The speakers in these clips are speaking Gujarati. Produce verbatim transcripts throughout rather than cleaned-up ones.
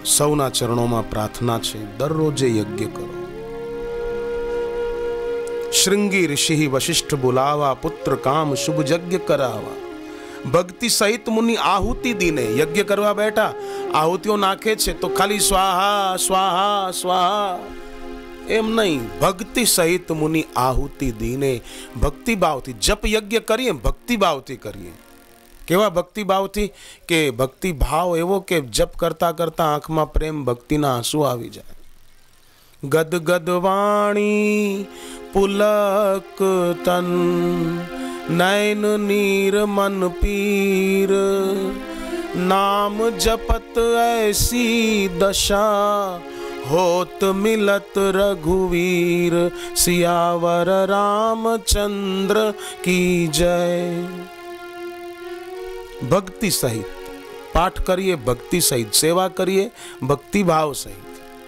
સૌના ચરણોમાં પ્રાર્થના છે, દરરોજે યજ્ઞ કરો. શ્રૃંગી ઋષિ વશિષ્ઠ બોલાવા, પુત્ર કામ શુભ યજ્ઞ કરાવા. ભક્તિ સહિત મુનિ આહુતિ દીને. યજ્ઞ કરવા બેઠા, આહુતિઓ નાખે છે તો ખાલી સ્વાહા સ્વાહા સ્વાહા એમ નહીં, ભક્તિ સહિત મુનિ આહુતિ દીને. ભક્તિ ભાવથી જપ યજ્ઞ કરીએ, ભક્તિ ભાવથી કરીએ. કેવા ભક્તિ ભાવથી? કે ભક્તિ ભાવ એવો કે જપ કરતા કરતા આંખમાં પ્રેમ ભક્તિના આંસુ આવી જાય. ગદ ગદ વાણી પુલક તન, નયન નીર મન પીર. નામ જપત ऐसी दशा, होत मिलत रघुवीर. सियावर रामचंद्र की जय. ભક્તિ સહિત પાઠ કરીએ, ભક્તિ સહિત સેવા કરીએ, ભક્તિ ભાવ સહિત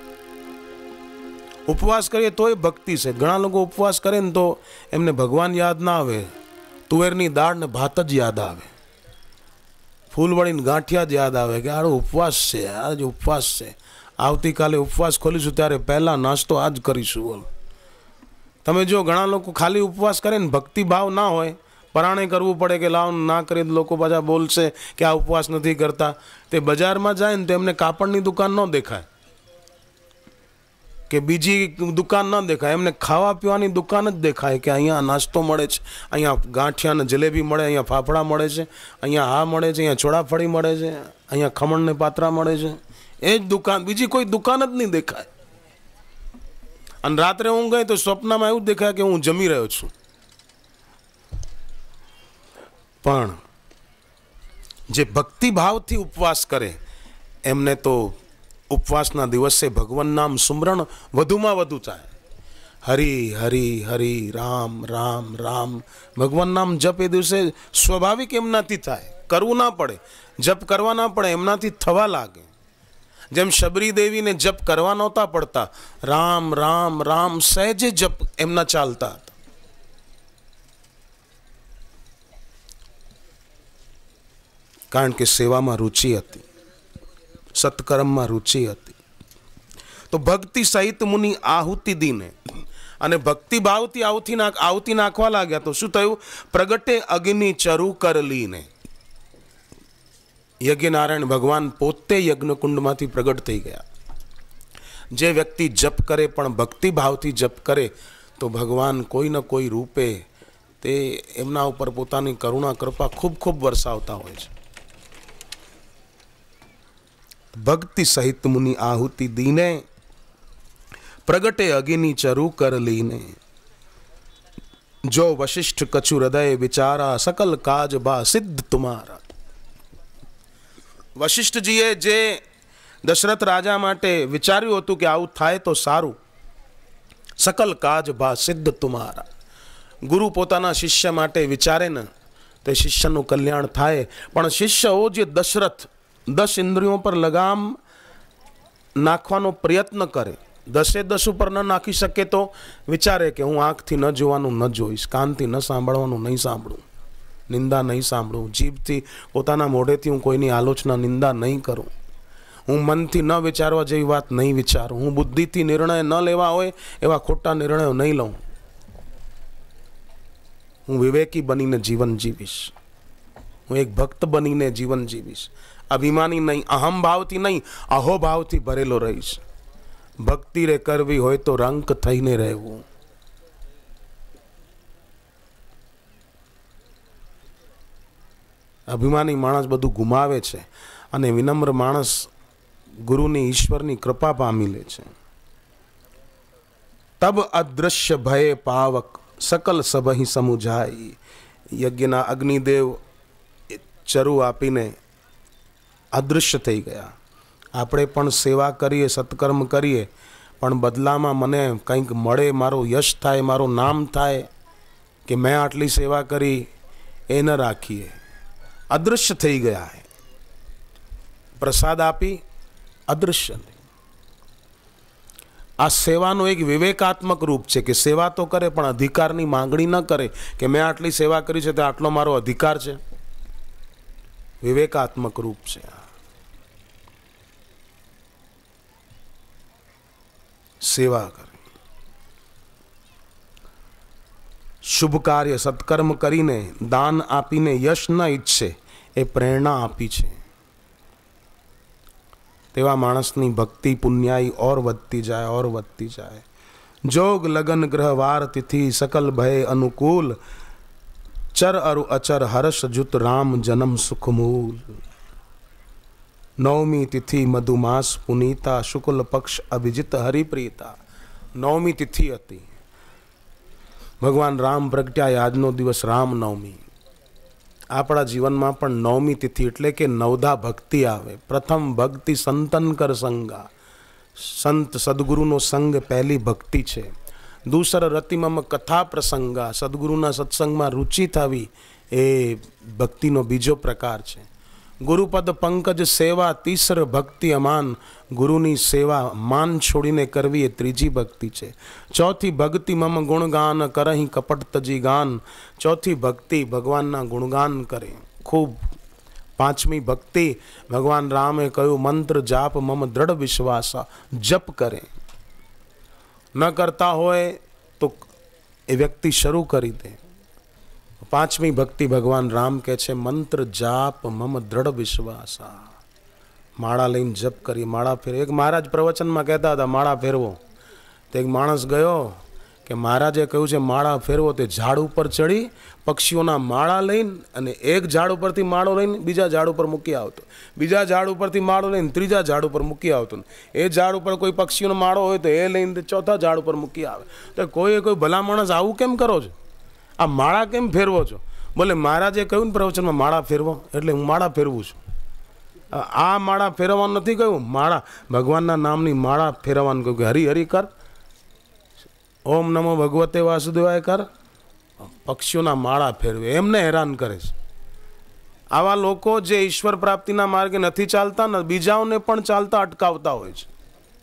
ઉપવાસ કરીએ તોય ભક્તિ છે. ઘણા લોકો ઉપવાસ કરે ને તો એમને ભગવાન યાદ ના આવે, તુવેરની દાળ ને ભાત જ યાદ આવે, ફૂલવળીને ગાંઠિયા જ યાદ આવે કે આરો ઉપવાસ છે, આજ ઉપવાસ છે, આવતીકાલે ઉપવાસ ખોલીશું ત્યારે પહેલા નાસ્તો આજ કરીશું. તમે જો ઘણા લોકો ખાલી ઉપવાસ કરે ને ભક્તિ ભાવ ના હોય, પરાણે કરવું પડે કે લાવ ના કરી લોકો પાછા બોલશે કે આ ઉપવાસ નથી કરતા. તે બજારમાં જાય ને તો એમને કાપડની દુકાન ન દેખાય કે બીજી દુકાન ન દેખાય, એમને ખાવા પીવાની દુકાન જ દેખાય કે અહીંયા નાસ્તો મળે છે, અહીંયા ગાંઠિયા ને જલેબી મળે, અહીંયા ફાફડા મળે છે, અહીંયા આ મળે છે, અહીંયા ચોળાફળી મળે છે, અહીંયા ખમણ ને પાત્રા મળે છે. એ જ દુકાન, બીજી કોઈ દુકાન જ નહીં દેખાય. અને રાત્રે હું ગઈ તો સ્વપ્નમાં એવું દેખાય કે હું જમી રહ્યો છું. પણ જે ભક્તિભાવથી ઉપવાસ કરે એમને તો ઉપવાસના દિવસે ભગવાન નામ સુમરણ વધુમાં વધુ થાય. હરિ હરિ હરિ રામ રામ રામ. ભગવાન નામ જપ એ દિવસે સ્વાભાવિક એમનાથી થાય, કરવું ના પડે, જપ કરવા ના પડે, એમનાથી થવા લાગે. જેમ શબરી દેવીને જપ કરવા નહોતા પડતા, રામ રામ રામ સહેજે જપ એમના ચાલતા હતા. કારણ કે સેવામાં રુચિ હતી, સત્કર્મમાં રુચિ હતી. તો ભક્તિ સહિત મુનિ આહુતિ દીને, અને ભક્તિ ભાવથી આહુતિ નાખ આહુતિ નાખવા લાગ્યા તો શું થયું? પ્રગટે અગ્નિ ચરુ કરલીને. યજ્ઞનારાયણ ભગવાન પોતે યજ્ઞકુંડમાંથી પ્રગટ થઈ ગયા. જે વ્યક્તિ જપ કરે પણ ભક્તિ ભાવથી જપ કરે તો ભગવાન કોઈ ન કોઈ રૂપે તે એમના ઉપર પોતાની કરુણા કૃપા ખૂબ ખૂબ વરસાવતા હોય છે. ભક્તિ સહિત મુનિ આહુતિ દીને, પ્રગટે અગ્નિ ચરુ કરલીને. જો વશિષ્ઠ કછુ હૃદય વિચારા, સકલ કાજ બા સિદ્ધ તુમારા. વશિષ્ઠજીએ જે દશરથ રાજા માટે વિચાર્યું હતું કે આવું થાય તો સારું, સકલ કાજ બા સિદ્ધ તુમારા. ગુરુ પોતાના શિષ્ય માટે વિચારે ને તો શિષ્યનું કલ્યાણ થાય. પણ શિષ્યો જે દશરથ દસ ઇન્દ્રિયો પર લગામ નાખવાનો પ્રયત્ન કરે, દસે દસ ઉપર ન નાખી શકે તો વિચારે કે હું આંખથી ન જોવાનું ન જોઈશ, કાનથી ન સાંભળવાનું નહીં સાંભળું, નિંદા નહીં સાંભળું, જીભથી પોતાના મોઢેથી હું કોઈની આલોચના નિંદા નહીં કરું, હું મનથી ન વિચારવા જેવી વાત નહીં વિચારું, હું બુદ્ધિથી નિર્ણય ન લેવા હોય એવા ખોટા નિર્ણયો નહીં લઉં, હું વિવેકી બનીને જીવન જીવીશ, હું એક ભક્ત બનીને જીવન જીવીશ. અભિમાની નહીં, અહમ ભાવથી નહીં, અહોભાવથી ભરેલો રહીશ. ભક્તિ રે કરવી હોય તો રંક થઈને રહેવું. અભિમાની માણસ બધું ગુમાવે છે અને વિનમ્ર માણસ ગુરુની ઈશ્વરની કૃપા પામી લે છે. તબ અદૃશ્ય ભય પાવક, સકલ સભહી સમુજાય. યજ્ઞના અગ્નિદેવ ચરુ આપીને અદૃશ્ય થઈ ગયા. આપણે પણ સેવા કરીએ, સત્કર્મ કરીએ, પણ બદલામાં મને કંઈક મળે, મારું યશ થાય, મારું નામ થાય કે મેં આટલી સેવા કરી, એ ન રાખીએ. અદૃશ્ય થઈ ગયા. પ્રસાદ આપી અદૃશ્ય. આ સેવાનું એક વિવેકાત્મક રૂપ છે કે સેવા તો કરે પણ અધિકારની માંગણી ન કરે કે મેં આટલી સેવા કરી છે તો આટલો મારો અધિકાર છે. વિવેકાત્મક રૂપ છે. સેવા કરે, શુભ કાર્ય સત્કર્મ કરીને દાન આપીને યશ ન ઈચ્છે એ પ્રેરણા આપી છે. તેવા માણસની ભક્તિ પુણ્યાઈ ઓર વધતી જાય ઓર વધતી જાય. જોગ લગન ગ્રહ વાર તિથિ સકલ ભય અનુકૂલ, ચર અરુ અચર હર્ષ જુત રામ જન્મ સુખમૂલ. નવમી તિથિ મધુમાસ પુનીતા, શુક્લ પક્ષ અભિજીત હરિપ્રીતા. નવમી તિથિ હતી, ભગવાન રામ પ્રગટ્યા, આજનો દિવસ રામનવમી. આપણા જીવનમાં પણ નવમી તિથિ એટલે કે નવધા ભક્તિ આવે. પ્રથમ ભક્તિ સંતન કર સંગા, સંત સદગુરુનો સંગ પહેલી ભક્તિ છે. દૂસર રતિમમ કથા પ્રસંગા, સદગુરુના સત્સંગમાં રુચિ થવી એ ભક્તિનો બીજો પ્રકાર છે. ગુરુપદ પંકજ સેવા તીસર ભક્તિ અમાન, ગુરુની સેવા માન છોડીને કરવી એ ત્રીજી ભક્તિ છે. ચોથી ભક્તિ મમ ગુણગાન કરહી કપટ તજી ગાન, ચોથી ભક્તિ ભગવાનના ગુણગાન કરે ખૂબ. પાંચમી ભક્તિ ભગવાન રામે કહ્યું મંત્ર જાપ મમ દ્રઢ વિશ્વાસ, જપ કરે. ન કરતા હોય તો એ વ્યક્તિ શરૂ કરી દે. પાંચમી ભક્તિ ભગવાન રામ કહે છે મંત્ર જાપ મમ દ્રઢ વિશ્વાસ. માળા લઈને જપ કરી, માળા ફેરવો. એક મહારાજ પ્રવચનમાં કહેતા હતા માળા ફેરવો. તો એક માણસ ગયો કે મહારાજે કહ્યું છે માળા ફેરવો, તે ઝાડ ઉપર ચડી પક્ષીઓના માળા લઈને અને એક ઝાડ ઉપરથી માળો લઈને બીજા ઝાડ ઉપર મૂકી આવતો, બીજા ઝાડ ઉપરથી માળો લઈને ત્રીજા ઝાડ ઉપર મૂકી આવતો. એ ઝાડ ઉપર કોઈ પક્ષીઓનો માળો હોય તો એ લઈને ચોથા ઝાડ ઉપર મૂકી આવે. તો કોઈ કોઈ ભલા માણસ આવું કેમ કરો છો, આ માળા કેમ ફેરવો છો? બોલે મહારાજે કહ્યું ને પ્રવચનમાં માળા ફેરવો, એટલે હું માળા ફેરવું છું. આ માળા ફેરવવાનું નથી કહ્યું, માળા ભગવાનના નામની માળા ફેરવવાનું કહ્યું કે હરી હરી કર, ઓમ નમો ભગવતે વાસુદેવાય કર. પક્ષીઓના માળા ફેરવે, એમને હેરાન કરે છે. આવા લોકો જે ઈશ્વર પ્રાપ્તિના માર્ગે નથી ચાલતા ને બીજાઓને પણ ચાલતા અટકાવતા હોય છે.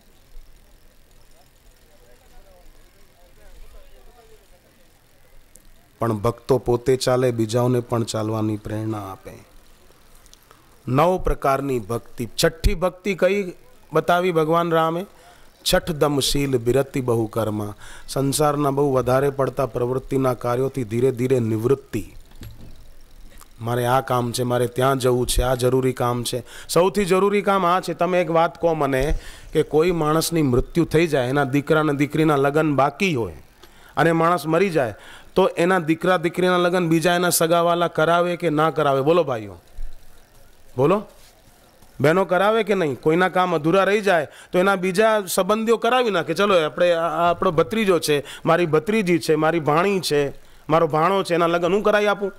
પણ ભક્તો પોતે ચાલે, બીજાઓને પણ ચાલવાની પ્રેરણા આપે. નવ પ્રકારની ભક્તિ. છઠ્ઠી ભક્તિ કઈ બતાવી ભગવાન રામે? છઠ દમશીલ બિરતિ બહુ કર્મા, સંસારના બહુ વધારે પડતા પ્રવૃત્તિના કાર્યોથી ધીરે ધીરે નિવૃત્તિ. મારે આ કામ છે, મારે ત્યાં જવું છે, આ જરૂરી કામ છે. સૌથી જરૂરી કામ આ છે. તમે એક વાત કહો મને કે કોઈ માણસની મૃત્યુ થઈ જાય, એના દીકરા અને દીકરીના લગ્ન બાકી હોય અને માણસ મરી જાય તો એના દીકરા દીકરીના લગ્ન બીજા એના સગાવાલા કરાવે કે ના કરાવે? બોલો ભાઈઓ, બોલો. બહેનો કરાવે કે નહીં? કોઈના કામ અધૂરા રહી જાય તો એના બીજા સંબંધીઓ કરાવી નાખે. ચલો આપણે આપણો ભત્રીજો છે, મારી ભત્રીજી છે, મારી ભાણી છે, મારો ભાણો છે, એના લગ્ન હું કરાવી આપું?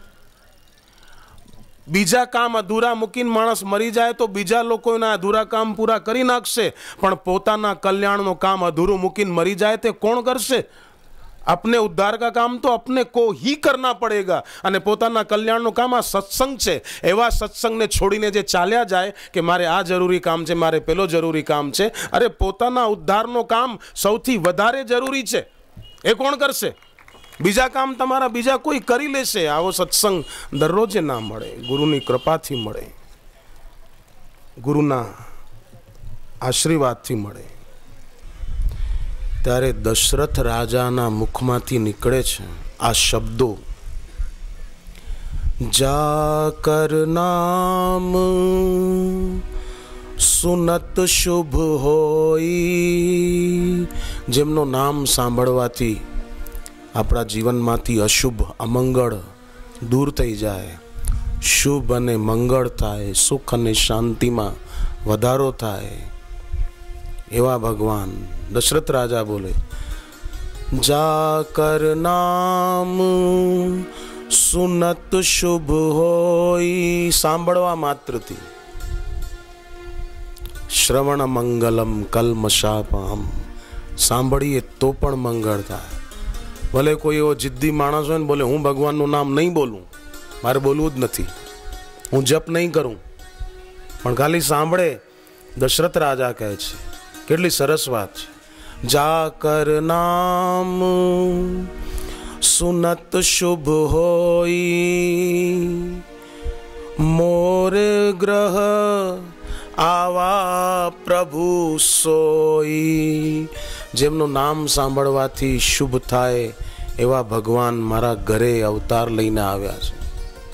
બીજા કામ અધૂરા મૂકીને માણસ મરી જાય તો બીજા લોકો એના અધૂરા કામ પૂરા કરી નાખશે, પણ પોતાના કલ્યાણનું કામ અધૂરું મૂકીને મરી જાય તે કોણ કરશે? अपने उद्धार का काम तो अपने को ही करना पड़ेगा. અને પોતાના કલ્યાણનું કામ આ સત્સંગ છે. એવા સત્સંગને છોડીને જે ચાલ્યા જાય કે મારે આ જરૂરી કામ છે, મારે પેલો જરૂરી કામ છે, અરે પોતાના ઉદ્ધારનું કામ સૌથી વધારે જરૂરી છે. એ કોણ કરશે? બીજા કામ તમારા બીજા કોઈ કરી લેશે. આવો સત્સંગ દરરોજ ના મળે, ગુરુની કૃપાથી મળે, ગુરુના આશીર્વાદથી મળે. ત્યારે દશરથ રાજાના મુખમાંથી નીકળે છે આ શબ્દો, જાકર નામ સુનત શુભ હોય. જેમનો નામ સાંભળવાથી આપણા જીવનમાંથી અશુભ અમંગળ દૂર થઈ જાય, શુભ અને મંગળ થાય, સુખ અને શાંતિમાં વધારો થાય, એવા ભગવાન દશરથ રાજા બોલે, જાકર નામ સુનત શુભ હોય. સાંભળવા માત્રથી શ્રવણ મંગલમ કલ્મશાપહમ, સાંભળીએ તો પણ મંગળ થાય. ભલે કોઈ એવો જિદ્દી માણસ હોય ને બોલે હું ભગવાનનું નામ નહીં બોલું, મારે બોલવું જ નથી, હું જપ નહીં કરું, પણ ખાલી સાંભળે. દશરથ રાજા કહે છે, કેટલી સરસ વાત છે, જાકર નામ સુનત શુભ હોય. મોર ગ્રહ આવા પ્રભુ સોઈ, જેમનું નામ સાંભળવાથી શુભ થાય એવા ભગવાન મારા ઘરે અવતાર લઈને આવ્યા છે.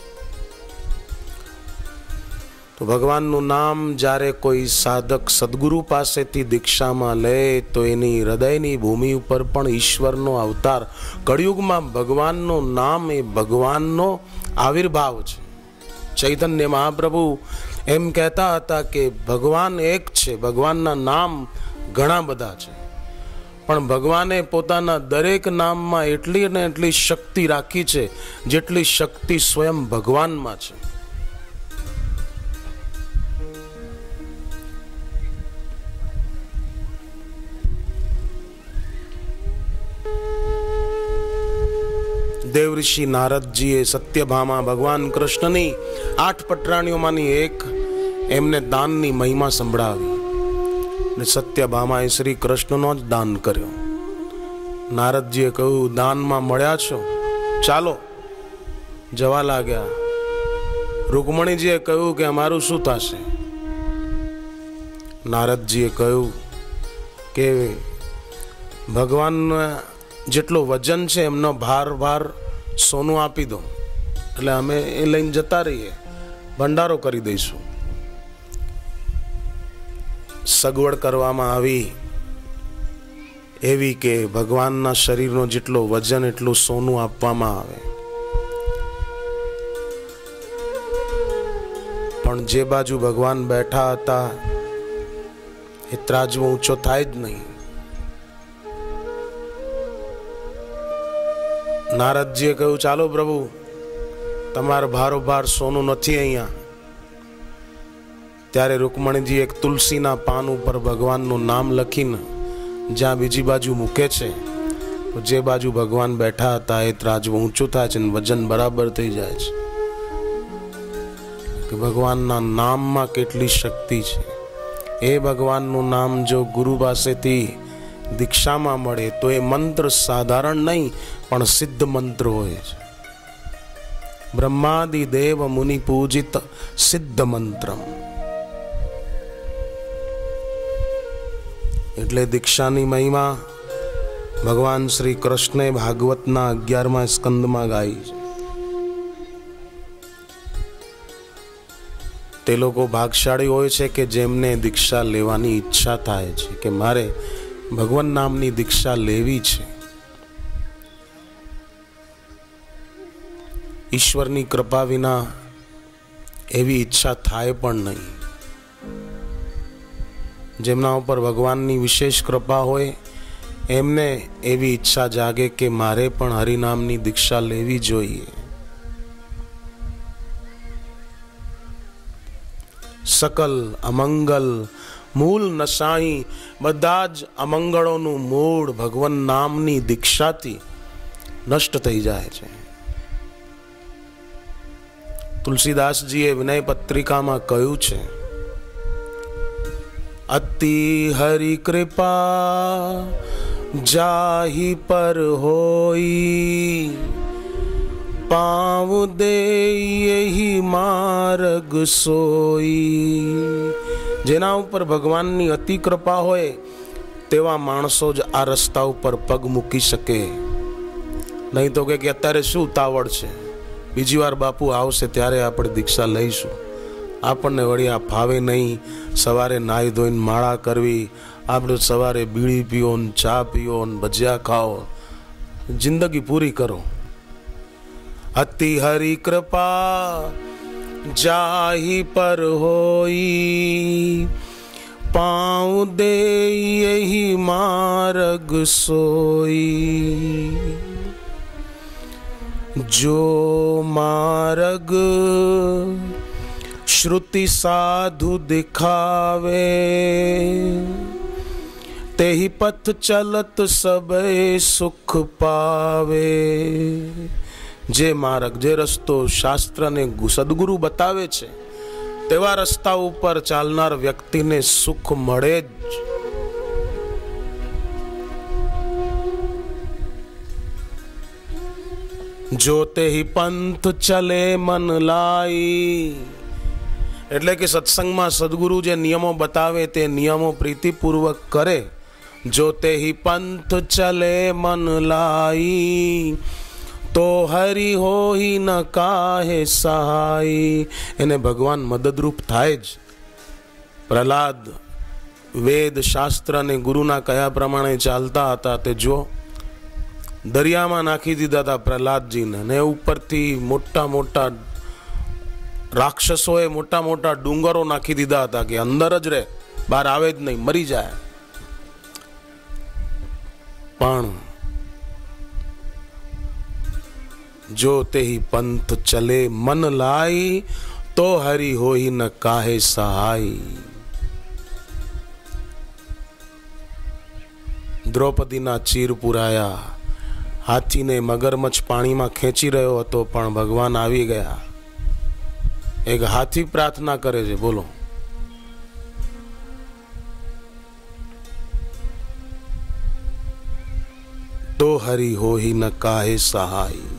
તો ભગવાનનું નામ જ્યારે કોઈ સાધક સદગુરુ પાસેથી દીક્ષામાં લે તો એની હૃદયની ભૂમિ ઉપર પણ ઈશ્વરનો અવતાર, કળિયુગમાં ભગવાનનું નામ એ ભગવાનનો આવિર્ભાવ છે. ચૈતન્ય મહાપ્રભુ એમ કહેતા હતા કે ભગવાન એક છે, ભગવાનના નામ ઘણા બધા છે, પણ ભગવાને પોતાના દરેક નામમાં એટલી ને એટલી શક્તિ રાખી છે જેટલી શક્તિ સ્વયં ભગવાનમાં છે. દેવઋષિ નારદજીએ સત્યભામા ભગવાન કૃષ્ણની આઠ પટરાણીઓમાંની એક એમને દાનની મહિમા સંભળાવી ને સત્યભામાએ શ્રી કૃષ્ણનો જ દાન કર્યો. નારદજીએ કહ્યું, દાનમાં મળ્યા છો, ચાલો. જવા લાગ્યા. રૂકમણીજીએ કહ્યું કે અમારું શું થશે? નારદજીએ કહ્યું કે ભગવાન જેટલો વજન છે એમનો ભાર ભાર સોનું આપી દો, એટલે અમે એ લઈને જતા રહીએ, ભંડારો કરી દઈશું. સગવડ કરવામાં આવી એવી કે ભગવાનના શરીરનો જેટલો વજન એટલું સોનું આપવામાં આવે. પણ જે બાજુ ભગવાન બેઠા હતા એ ત્રાજવો ઊંચો થાય જ નહીં. નારદજીએ કહ્યું, ચાલો પ્રભુ, તમારા ભારોભાર સોનું નથી અહીંયા. ત્યારે રૂકમણીજી એક તુલસીના પાન ઉપર ભગવાનનું નામ લખીને જ્યાં બીજી બાજુ મૂકે છે, તો જે બાજુ ભગવાન બેઠા હતા એ ત્રાજવું ઊંચું થાય છે અને વજન બરાબર થઈ જાય છે. કે ભગવાનના નામમાં કેટલી શક્તિ છે. એ ભગવાનનું નામ જો ગુરુ પાસેથી દીક્ષામાં મળે તો એ મંત્ર સાધારણ નહીં પણ સિદ્ધ મંત્ર હોય છે. બ્રહ્માદિ દેવ મુનિ પૂજિત સિદ્ધ મંત્રમ. એટલે દીક્ષાની મહિમા ભગવાન શ્રી કૃષ્ણે ભાગવતના અગિયારમા સ્કંદમાં ગાઈ છે. તે લોકો ભાગશાળી હોય છે કે જેમને દીક્ષા લેવાની ઈચ્છા થાય છે કે મારે ભગવાન નામની દીક્ષા લેવી છે. ઈશ્વરની કૃપા વિના એવી ઈચ્છા થાય પણ નહીં. જેમના ઉપર ભગવાનની વિશેષ કૃપા હોય એમને એવી ઈચ્છા જાગે કે મારે પણ હરિનામની દીક્ષા લેવી જોઈએ. સકલ અમંગલ મૂળ નશાહી, બધા જ અમંગળોનું મૂળ ભગવાન નામની દીક્ષાથી નષ્ટ થઈ જાય છે. તુલસીદાસજીએ વિનય પત્રિકામાં કહ્યું છે, અતિ હરિ કૃપા જાહી પર હોઈ, પાવ દે યહી માર્ગ સોઈ. જેના ઉપર ભગવાનની અતિ કૃપા હોય તેવા માણસો જ આ રસ્તા ઉપર પગ મૂકી શકે. નહીં તો કે અત્યારે શું ઉતાવળ છે, બીજી વાર બાપુ આવશે ત્યારે આપણે દીક્ષા લઈશું. આપણને વળી આ ફાવે નહીં. સવારે નાહી ધોઈને માળા કરવી, આપણે સવારે બીડી પીઓ ને ચા પીઓ ને ભજીયા ખાઓ, જિંદગી પૂરી કરો. અતિ હરિ કૃપા જાહી પર હોઈ, પાઉ દે યહી માર્ગ સોઈ. જો માર્ગ શ્રુતિ સાધુ દિખાવે, તેહી પથ ચલત સબે સુખ પાવે. જે માર્ગ, જે રસ્તો શાસ્ત્રને સદગુરુ બતાવે છે તેવા રસ્તા ઉપર ચાલનાર વ્યક્તિને સુખ મળે જ. જો તેહી પંથ ચલે મન લાઈ. એટલે કે સત્સંગમાં સદગુરુ જે નિયમો બતાવે તે નિયમો પ્રીતિપૂર્વક કરે जो ते ही पंथ चले मन लाई, तो हरि हो ही न काहे सहाय। એને ભગવાન મદદરૂપ થાય જ। પ્રહલાદ વેદ શાસ્ત્ર અને ગુરુના કયા પ્રમાણે ચાલતા હતા તે જો, દરિયામાં નાખી દીધા હતા પ્રહલાદજીને, ને ઉપરથી મોટા મોટા રાક્ષસોએ મોટા મોટા ડુંગરો નાખી દીધા હતા કે અંદર જ રહે, બહાર આવે જ નહીં, મરી જાય। પણ જો તે પંથ ચલે મન લાઈ, તો હરિ હોઈ ન કાહે સહાય। દ્રૌપદીના ચીર પુરાયા, હાથીને મગરમચ્છ પાણીમાં ખેંચી રહ્યો હતો, પણ ભગવાન આવી ગયા। એક હાથી પ્રાર્થના કરે છે, બોલો। તો હરિ હોઈ ન કાહે સહાય।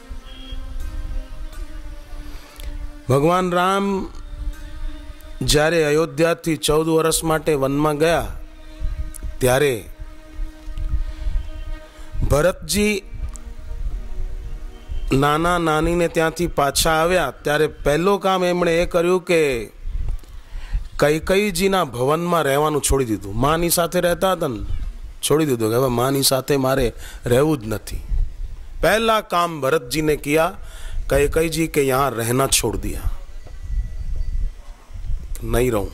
ભગવાન રામ જ્યારે અયોધ્યાથી ચૌદ વર્ષ માટે વનમાં ગયા, ત્યારે ભરતજી નાના નાનીને ત્યાંથી પાછા આવ્યા, ત્યારે પહેલું કામ એમણે એ કર્યું કે કૈકેયીજીના ભવનમાં રહેવાનું છોડી દીધું। માની સાથે રહેતા હતા ને, છોડી દીધું કે હવે માની સાથે મારે રહેવું જ નથી। पहला काम भरत जी ने किया, कैकेयी जी के यहाँ रहना छोड़ दिया, नहीं रहूं।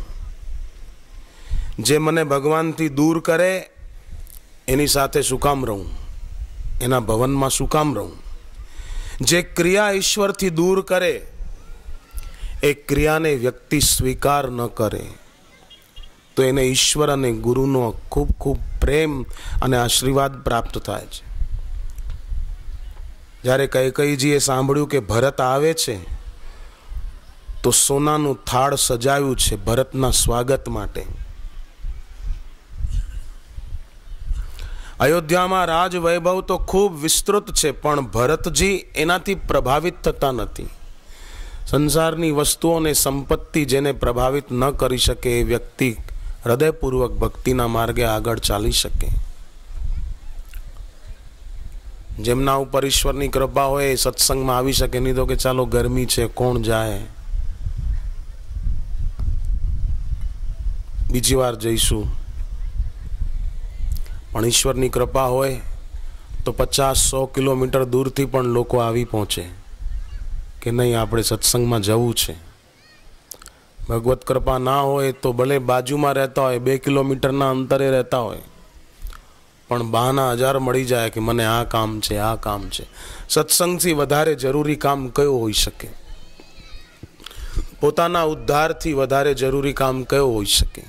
जे मने भगवान थी दूर करे एनी साथे શું કામ રહું, એના ભવનમાં શું કામ રહું। જે ક્રિયા ઈશ્વરથી દૂર કરે એ ક્રિયાને વ્યક્તિ સ્વીકાર ન કરે તો એને ઈશ્વર અને ગુરુનો ખૂબ ખૂબ પ્રેમ અને આશીર્વાદ પ્રાપ્ત થાય છે। જ્યારે કૈકેયીજીએ સાંભળ્યું કે ભરત આવે છે તો સોનાનું થાળ સજાવ્યું છે ભરતના સ્વાગત માટે। અયોધ્યામાં રાજ વૈભવ તો ખૂબ વિસ્તૃત છે, પણ ભરતજી એનાથી પ્રભાવિત થતા નથી। સંસારની વસ્તુઓ અને સંપત્તિ જેને પ્રભાવિત ન કરી શકે એ વ્યક્તિ હૃદયપૂર્વક ભક્તિના માર્ગે આગળ ચાલી શકે। જેમના ઉપર ઈશ્વરની કૃપા હોય એ સત્સંગમાં આવી શકે, નહીં તો કે ચાલો ગરમી છે કોણ જાય, બીજી વાર જઈશું। પણ ઈશ્વરની કૃપા હોય તો પચાસ સો કિલોમીટર દૂરથી પણ લોકો આવી પહોંચે કે નહીં આપણે સત્સંગમાં જવું છે। ભગવત કૃપા ના હોય તો ભલે બાજુમાં રહેતા હોય, બે કિલોમીટરના અંતરે રહેતા હોય, પણ બહાના હજાર મળી જાય કે મને આ કામ છે આ કામ છે। સત્સંગથી વધારે જરૂરી કામ કયો હોઈ શકે? પોતાના ઉદ્ધારથી વધારે જરૂરી કામ કયો હોઈ શકે?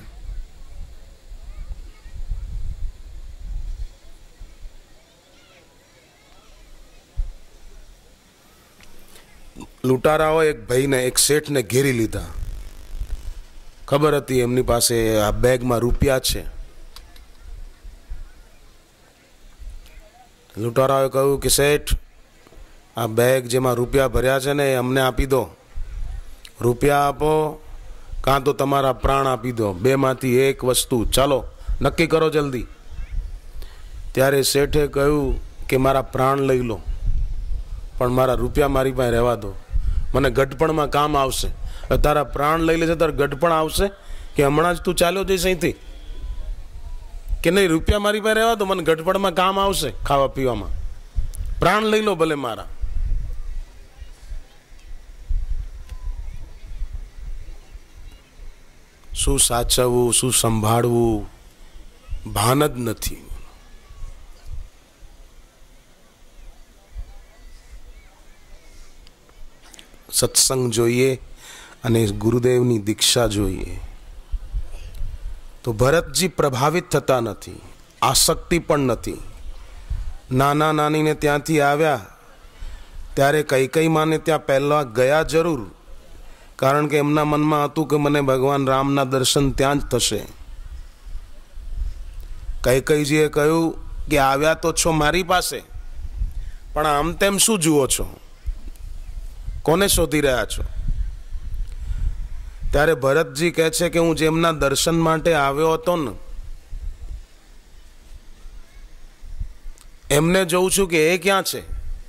લૂંટારાઓ એક ભાઈને એક શેઠને ઘેરી લીધા। ખબર હતી એમની પાસે આ બેગમાં રૂપિયા છે। લૂંટારાઓએ કહ્યું કે શેઠ, આ બેગ જેમાં રૂપિયા ભર્યા છે ને એ અમને આપી દો। રૂપિયા આપો કાં તો તમારા પ્રાણ આપી દો, બેમાંથી એક વસ્તુ, ચાલો નક્કી કરો જલ્દી। ત્યારે શેઠે કહ્યું કે મારા પ્રાણ લઈ લો, પણ મારા રૂપિયા મારી પાસે રહેવા દો, મને ગઢપણમાં કામ આવશે। તારા પ્રાણ લઈ લેશે તારે ગઢપણ આવશે કે હમણાં જ તું ચાલ્યો જઈશ અહીંથી? કે નહીં, રૂપિયા મારી પાસે રહેવા દો, મને ગઢપણમાં કામ આવશે ખાવા પીવામાં, પ્રાણ લઈ લો ભલે મારા। શું સાચવવું, શું સંભાળવું ભાન જ નથી। સત્સંગ જોઈએ અને ગુરુદેવની દીક્ષા જોઈએ તો ભરતજી પ્રભાવિત થતા નથી, આસક્તિ પણ નથી। નાના નાનીને ત્યાંથી આવ્યા ત્યારે કૈકેયી માને ત્યાં પહેલા ગયા જરૂર, કારણ કે એમના મનમાં હતું કે મને ભગવાન રામના દર્શન ત્યાં જ થશે। કૈકેયીજીએ કહ્યું કે આવ્યા તો છો મારી પાસે, પણ આમ તેમ શું જુઓ છો, કોને શોધી રહ્યા છો? ત્યારે ભરતજી કહે છે કે હું જેમના દર્શન માટે આવ્યો હતો ને એમને જોઉં છું કે એ ક્યાં છે,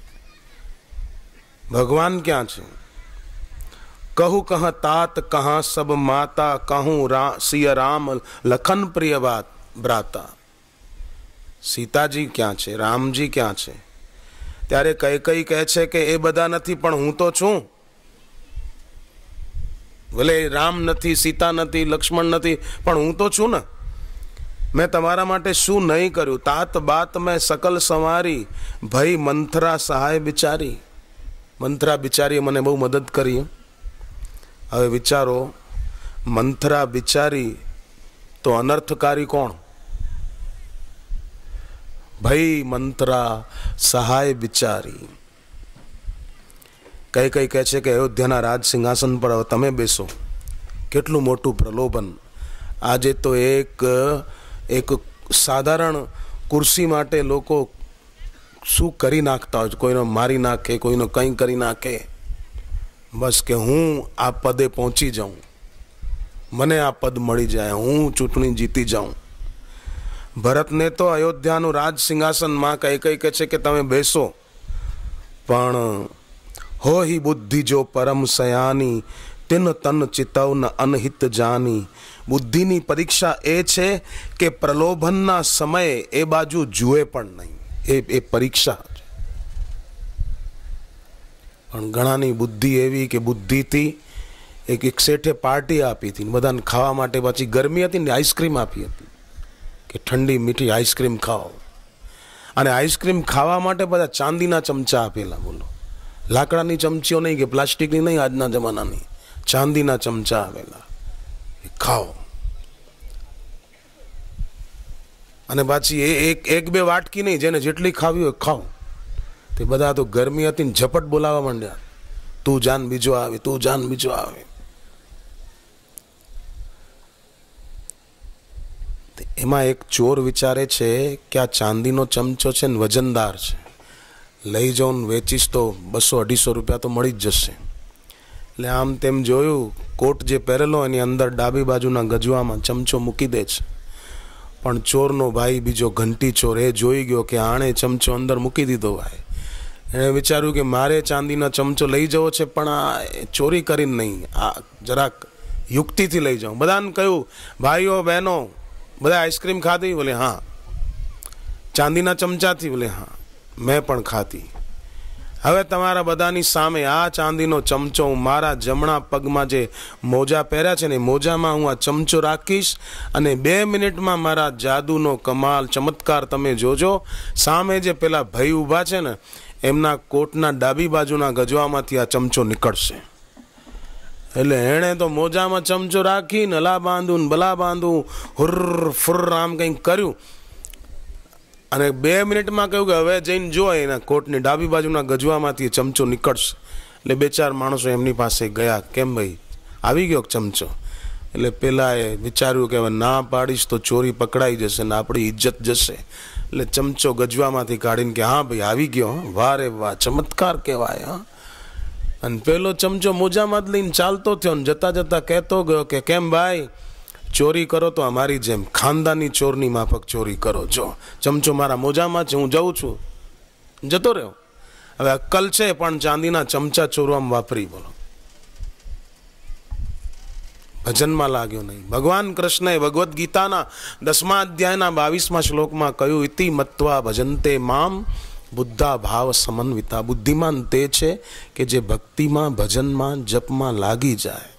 ભગવાન ક્યાં છે? કહું કહ तात कहाँ सब माता, कहूँ रा सिया राम लखन प्रिय बात भ्राता। સીતાજી ક્યાં છે, રામજી ક્યાં છે? ત્યારે કઈ કઈ કહે છે કે એ બધા નથી પણ હું તો છું. ભલે રામ નથી, સીતા નથી, લક્ષ્મણ નથી, પણ હું તો છું ને. મેં તમારા માટે શું નહીં કર્યું? तात बात મેં સકલ સંવારી, ભઈ મંથરા સહાય બિચારી. મંથરા બિચારીએ મને બહુ મદદ કરી. હવે વિચારો, મંથરા બિચારી તો અનર્થકારી કોણ? ભઈ મંથરા સહાય બિચારી. કઈ કઈ કહે છે કે અયોધ્યાના રાજ સિંહાસન પર હવે તમે બેસો. કેટલું મોટું પ્રલોભન! આજે તો એક એક સાધારણ ખુરશી માટે લોકો શું કરી નાખતા હોય, કોઈનો મારી નાખે, કોઈનો કંઈ કરી નાખે, બસ કે હું આ પદે પહોંચી જાઉં, મને આ પદ મળી જાય, હું ચૂંટણી જીતી જાઉં. ભરતને તો અયોધ્યાનું રાજ સિંહાસનમાં કઈ કઈ કહે છે કે તમે બેસો, પણ હો હિ બુદ્ધિ જો પરમ સયાની, તિન તન ચિતવ ન અનહિત જાની. બુદ્ધિની પરીક્ષા એ છે કે પ્રલોભનના સમયે એ બાજુ જુએ પણ નહીં. એ એ પરીક્ષા છે. પણ ઘણાની બુદ્ધિ એવી કે બુદ્ધિથી એક એક શેઠે પાર્ટી આપી હતી, બધાને ખાવા માટે. પછી ગરમી હતી ને, આઈસ્ક્રીમ આપી હતી કે ઠંડી મીઠી આઈસ્ક્રીમ ખાઓ. અને આઈસ્ક્રીમ ખાવા માટે બધા ચાંદીના ચમચા આપેલા. બોલો, લાકડાની ચમચીઓ નહીં કે પ્લાસ્ટિકની નહીં, આજના જમાનાની ચાંદીના ચમચા આવેલા, ખાઓ. અને પાછી એ એક એક બે વાટકી નહીં, જેને જેટલી ખાવી હોય ખાઓ. તે બધા તો ગરમી હતી ને ઝપટ બોલાવવા માંડ્યા, તું જાન બીજો આવે, તું જાન બીજો આવે. એમાં એક ચોર વિચારે છે કે આ ચાંદીનો ચમચો છે ને વજનદાર છે, લઈ જાઉં વેચીશ તો બસો અઢીસો રૂપિયા તો મળી જ જશે. એટલે આમ તેમ જોયું, કોટ જે પહેરેલો એની અંદર ડાબી બાજુના ગજવામાં ચમચો મૂકી દે છે. પણ ચોરનો ભાઈ બીજો ઘંટી ચોર એ જોઈ ગયો કે આણે ચમચો અંદર મૂકી દીધો. ભાઈ એણે વિચાર્યું કે મારે ચાંદીનો ચમચો લઈ જવો છે, પણ આ ચોરી કરીને નહીં, આ જરાક યુક્તિથી લઈ જાઉં. બધાને કહ્યું, ભાઈઓ બહેનો બધા આઈસ્ક્રીમ ખાધી? બોલે હા. ચાંદીના ચમચાથી? બોલે હા, મેં પણ ખાધી. હવે તમારા બધાની સામે આ ચાંદીનો ચમચો હું મારા જમણા પગમાં જે મોજા પહેર્યા છે ને, મોજામાં હું આ ચમચો રાખીશ અને બે મિનિટમાં મારા જાદુનો કમાલ ચમત્કાર તમે જોજો. સામે જે પેલા ભાઈ ઊભા છે ને, એમના કોટના ડાબી બાજુના ગજવામાંથી આ ચમચો નીકળશે. એટલે એણે તો મોજામાં ચમચો રાખીને અલા બાંધું ને બલા બાંધું, હુર્ર ફુર્ર આમ કંઈક કર્યું. અને બે મિનિટમાં કહ્યું કે હવે જઈને જો એના કોટની ડાબી બાજુના ગજવામાંથી ચમચો નીકળશે. એટલે બે ચાર માણસો એમની પાસે ગયા, કેમ ભાઈ આવી ગયો ચમચો? એટલે પેલા એ વિચાર્યું કે હવે ના પાડીશ તો ચોરી પકડાઈ જશે ને આપણી ઇજ્જત જશે. એટલે ચમચો ગજવામાંથી કાઢીને કે હા ભાઈ આવી ગયો, વાહ રે વાહ, ચમત્કાર કહેવાય. હા. અને પેલો ચમચો મોજામાં જ લઈને ચાલતો થયો ને જતા જતા કહેતો ગયો કે કેમ ભાઈ, ચોરી કરો તો અમારી જેમ ખાનદાની ચોરની માફક ચોરી કરો. જો ચમચો મારા મોજામાં છે, હું જઉં છું. જતો રહ્યો. હવે અક્કલ છે પણ ચાંદીના ચમચા ચોરવામાં વાપરી. બોલો, ભજનમાં લાગ્યો નહીં. ભગવાન કૃષ્ણએ ભગવદ્ ગીતાના દસમા અધ્યાયના બાવીસમા શ્લોકમાં કહ્યું, ઇતિ મત્વા ભજન્તે મામ બુદ્ધા ભાવ સમન્વિતા. બુદ્ધિમાન તે છે કે જે ભક્તિમાં, ભજનમાં, જપમાં લાગી જાય.